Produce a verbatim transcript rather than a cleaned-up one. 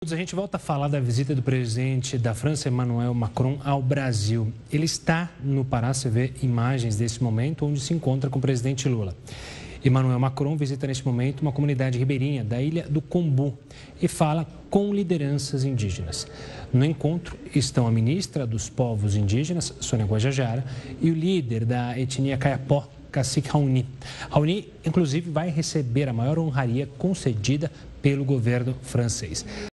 A gente volta a falar da visita do presidente da França, Emmanuel Macron, ao Brasil. Ele está no Pará, você vê imagens desse momento, onde se encontra com o presidente Lula. Emmanuel Macron visita neste momento uma comunidade ribeirinha da ilha do Combu e fala com lideranças indígenas. No encontro estão a ministra dos povos indígenas, Sônia Guajajara, e o líder da etnia Kayapó, Cacique Raoni. Raoni, inclusive, vai receber a maior honraria concedida pelo governo francês.